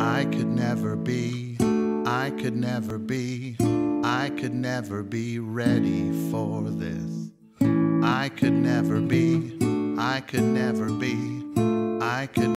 I could never be, I could never be, I could never be ready for this. I could never be, I could never be, I could